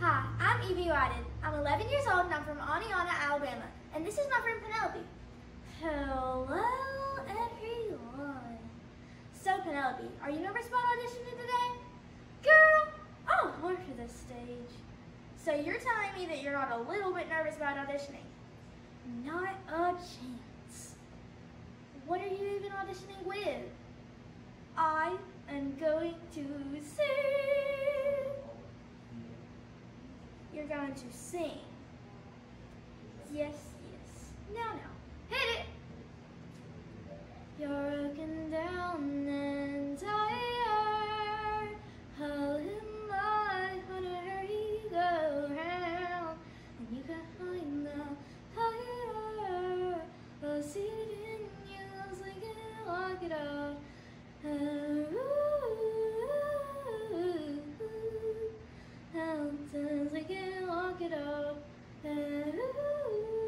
Hi, I'm Evie Wyden. I'm 11 years old and I'm from Oneonta, Alabama. And this is my friend Penelope. Hello, everyone. So Penelope, are you nervous about auditioning today? Girl, I'll work for this stage. So you're telling me that you're not a little bit nervous about auditioning? Not a chance. What are you even auditioning with? I am going to sing. You're going to sing. Yes, yes. Now, hit it. You're broken down and tired. How am I gonna hurry go around? And you can find the fire. I'll see it in you, so you can walk it out. Sometimes we can walk it out.